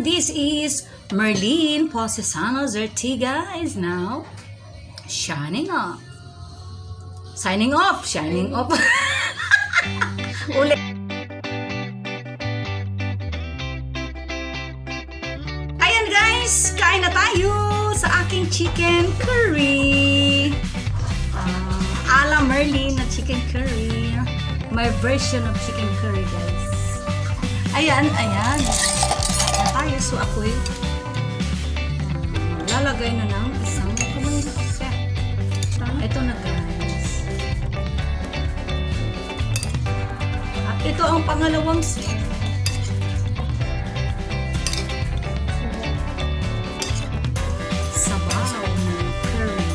this is Merlyn Zartiga is now shining off. Signing off. Shining off. Ulit. Ayan guys, kain na tayo sa aking chicken curry. Ala Merlyn na chicken curry. My version of chicken curry guys. Ayan. Tayo, so ako'y lalagay na ng isang set. Ito na guys. At ito ang pangalawang set. Sabaw ng curry.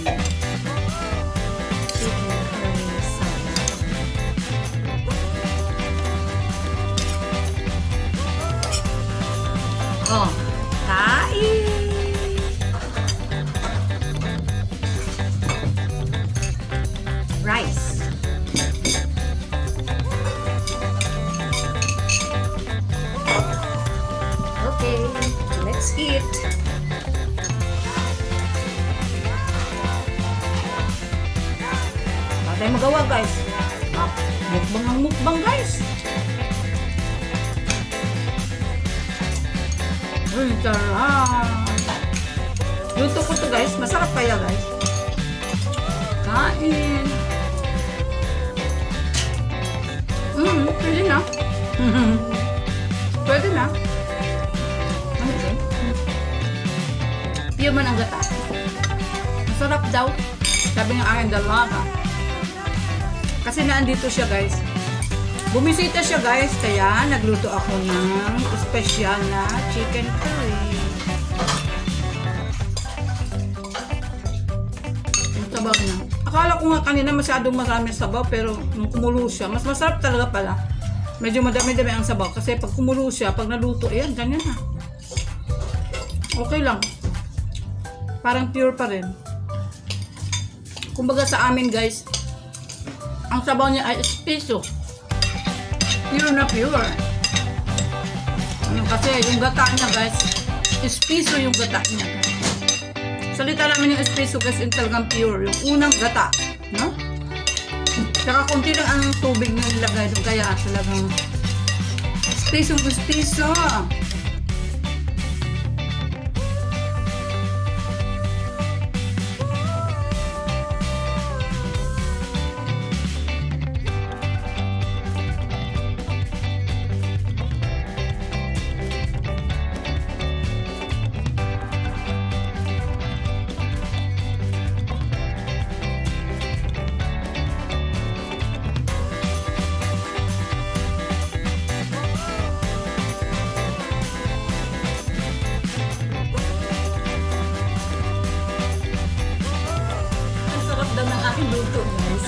Chicken curry sabaw. Oh, kain! Rice. Okay, let's eat. Wala tayong magawa guys. Mukbang ang mukbang guys. Uy, sarap. Luto ko to guys. Masarap kaya guys. Kain. Pwede na. Pwede na. Ano din? Pure man ang gata. Masarap daw. Sabi ng aking dalaga. Kasi naandito siya guys. Bumisita siya guys, kaya nagluto ako ng special na chicken curry. Yung sabaw niya. Akala ko nga kanina masyadong marami sabaw, pero nung kumulo siya, mas masarap talaga pala. Medyo madami-dami ang sabaw kasi pag kumulo siya, pag naluto, ayan, ganyan na. Okay lang. Parang pure pa rin. Kumbaga sa amin guys, ang sabaw niya ay espeso. Pure na pure. Kasi yung gata niya guys, espeso yung gata niya guys. Salita namin yung espeso guys, yung talagang pure. Yung unang gata. No? Saka konti lang ang tubig na nilagay doon. Kaya talagang espeso. Daw ng aking luto guys.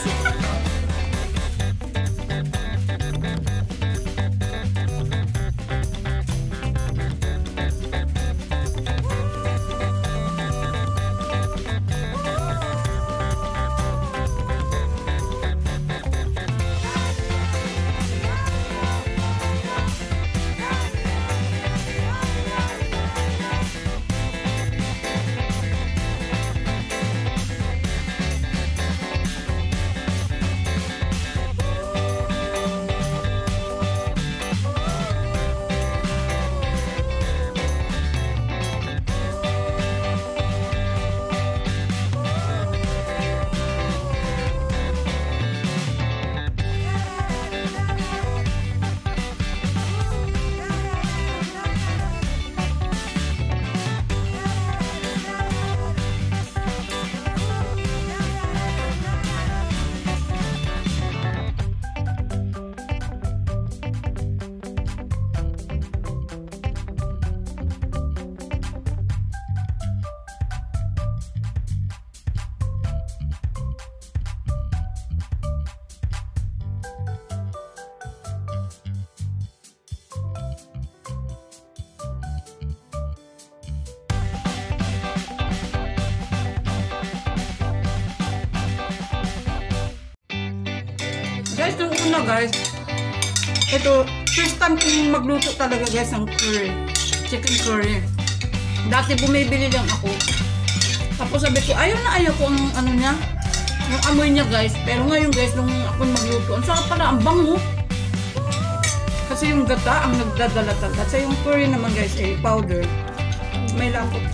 Guys, yung una guys, ito, first time kong magluto talaga guys ng curry. chicken curry. Dati bumibili lang ako. Tapos sabi ko, ayaw ko ang ano niya. Yung amoy niya guys. Pero ngayon guys, nung ako magluto, ang sarap pala, ang bango. Kasi yung gata ang nagdadala talaga. Kasi yung curry naman guys, powder. May lambot.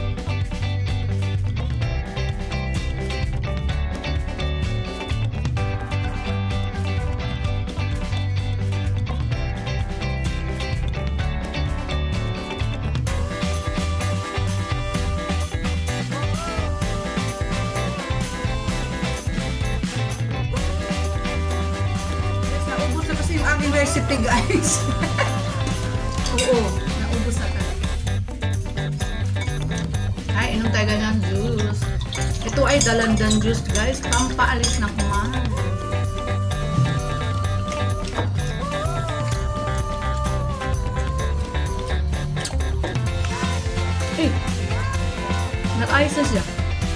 Recipe guys. Oo, naubos na talaga. Ay, inom tayo ganyan juice. Ito ay dalandan juice guys. Pampaalis na kumain. Eh, nag-ayos na siya.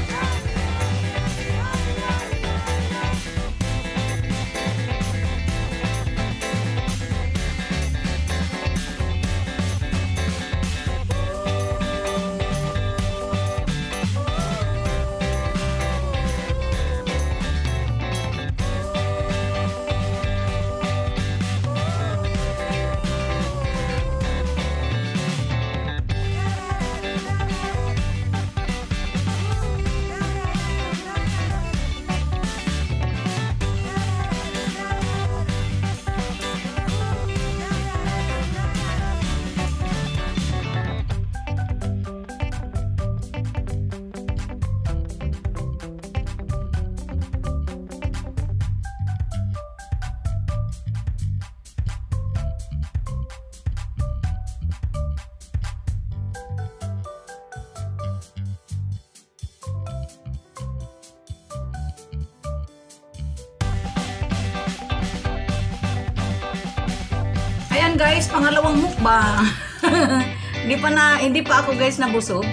Ayan guys, pangalawang mukbang. hindi pa ako guys nabusog.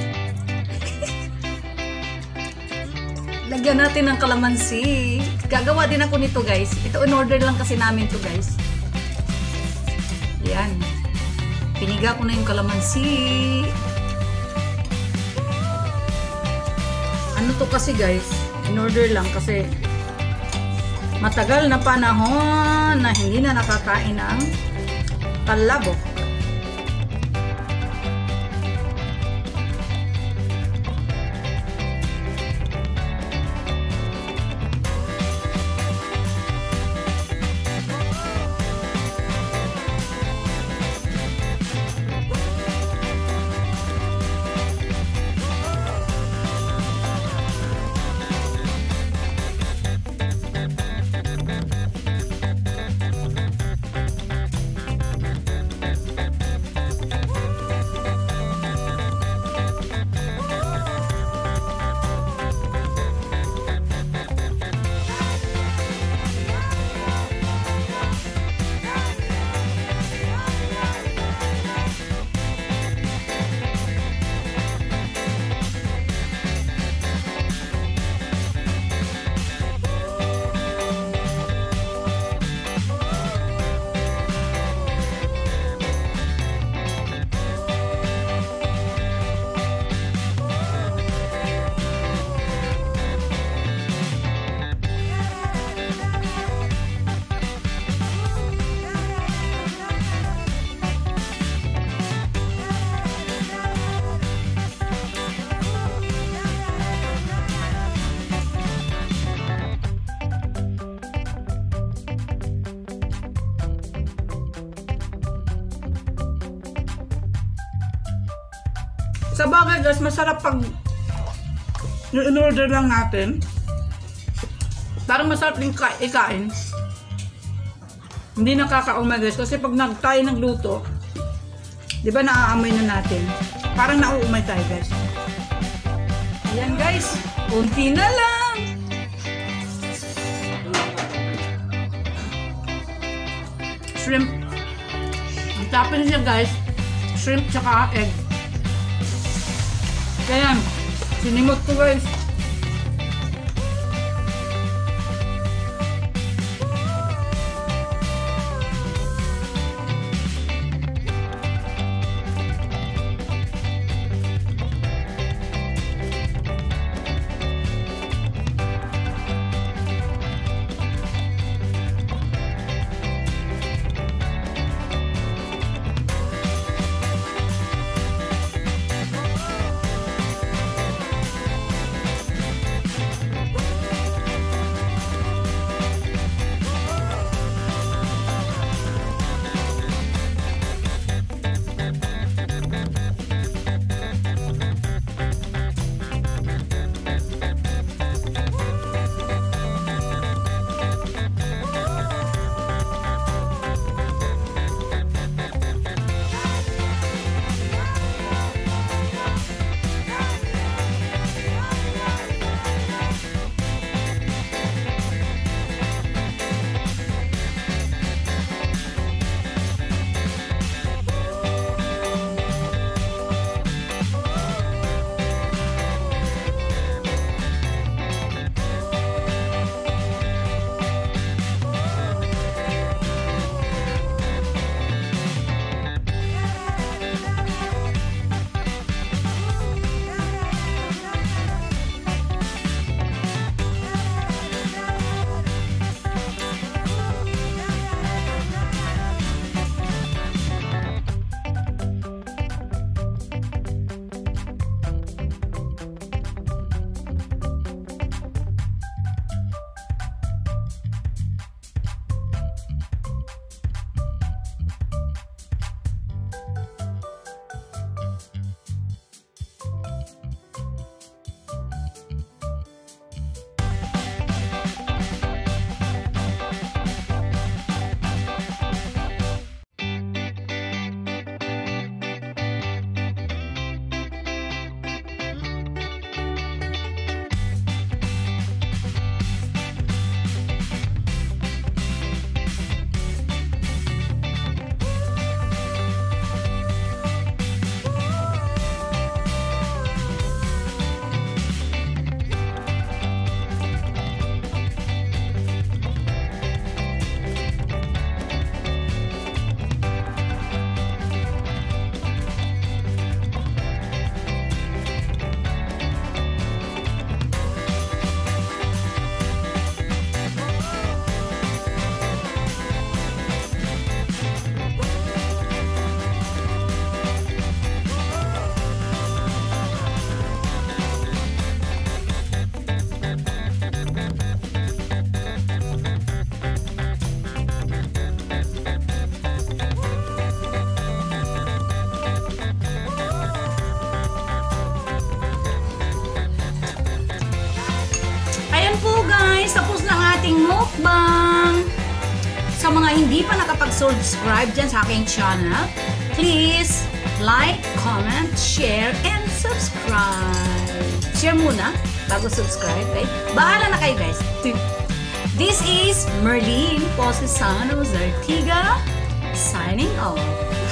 Lagyan natin ng kalamansi. Gagawa din ako nito guys. Ito in order lang kasi namin to guys. Yan. Piniga ko na yung kalamansi. Ano to kasi guys? In order lang kasi matagal na panahon na hindi na nakakain ng palabok. Sa bagay guys, masarap pag in-order lang natin. Parang masarap din ikain. Hindi nakakaumay guys. Kasi pag tayo nagluto, di ba naaamoy na natin? Parang nauumay tayo guys. Ayan guys, unti na lang. Shrimp. Ang tapin siya guys. Shrimp tsaka egg. Kaya, sinimot ko guys. aking mukbang. Sa mga hindi pa nakapag-subscribe dyan sa aking channel, please like, comment, share, and subscribe. Share muna bago subscribe. Okay? Bahala na kayo guys. This is Merlyn Posesano Zartiga signing off.